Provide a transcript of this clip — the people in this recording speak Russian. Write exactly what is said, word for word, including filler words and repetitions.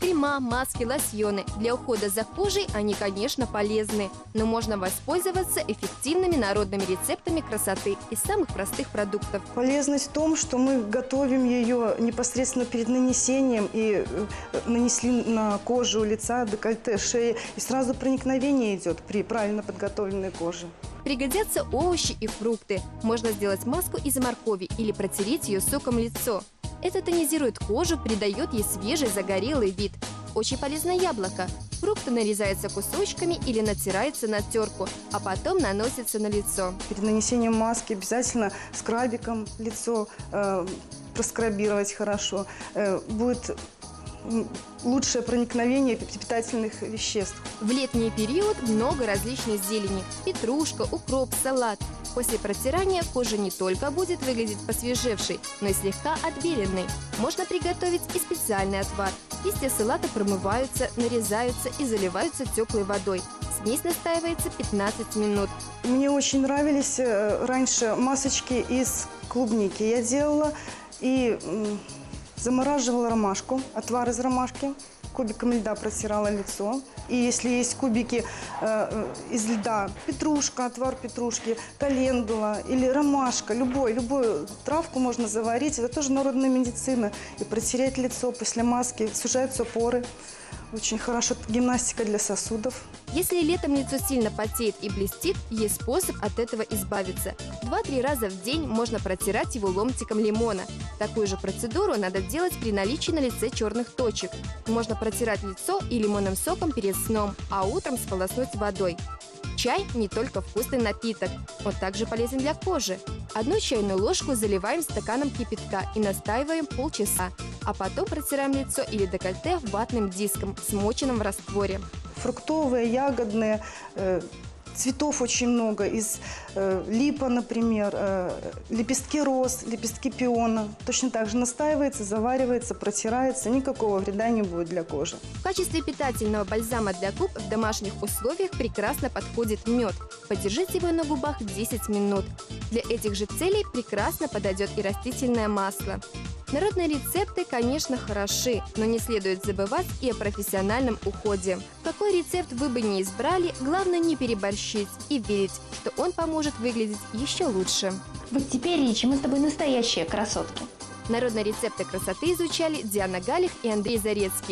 Крема, маски, лосьоны. Для ухода за кожей они, конечно, полезны. Но можно воспользоваться эффективными народными рецептами красоты из самых простых продуктов. Полезность в том, что мы готовим ее непосредственно перед нанесением и нанесли на кожу лица, декольте, шеи. И сразу проникновение идет при правильно подготовленной коже. Пригодятся овощи и фрукты. Можно сделать маску из моркови или протереть ее соком лицо. Это тонизирует кожу, придает ей свежий загорелый вид. Очень полезно яблоко. Фрукты нарезаются кусочками или натираются на терку, а потом наносятся на лицо. Перед нанесением маски обязательно скрабиком лицо э, проскрабировать хорошо. Э, будет лучшее проникновение питательных веществ. В летний период много различной зелени – петрушка, укроп, салат. После протирания кожа не только будет выглядеть посвежевшей, но и слегка отбеленной. Можно приготовить и специальный отвар. Листья салата промываются, нарезаются и заливаются теплой водой. Смесь настаивается пятнадцать минут. Мне очень нравились раньше масочки из клубники. Я делала и замораживала ромашку, отвар из ромашки. Кубиком льда протирала лицо. И если есть кубики э, из льда, петрушка, отвар петрушки, календула или ромашка, любой, любую травку можно заварить. Это тоже народная медицина. И протереть лицо после маски, сужаются поры. Очень хорошо, гимнастика для сосудов. Если летом лицо сильно потеет и блестит, есть способ от этого избавиться. Два-три раза в день можно протирать его ломтиком лимона. Такую же процедуру надо делать при наличии на лице черных точек. Можно протирать лицо и лимонным соком перед сном, а утром сполоснуть водой. Чай – не только вкусный напиток, он также полезен для кожи. Одну чайную ложку заливаем стаканом кипятка и настаиваем полчаса, а потом протираем лицо или декольте ватным диском, смоченным в растворе. Фруктовые, ягодные, э, цветов очень много. Из э, липа, например, э, лепестки роз, лепестки пиона. Точно так же настаивается, заваривается, протирается. Никакого вреда не будет для кожи. В качестве питательного бальзама для губ в домашних условиях прекрасно подходит мед. Подержите его на губах десять минут. Для этих же целей прекрасно подойдет и растительное масло. Народные рецепты, конечно, хороши, но не следует забывать и о профессиональном уходе. Какой рецепт вы бы не избрали, главное не переборщить и верить, что он поможет выглядеть еще лучше. Вот теперь, Ричи, мы с тобой настоящие красотки. Народные рецепты красоты изучали Диана Галих и Андрей Зарецкий.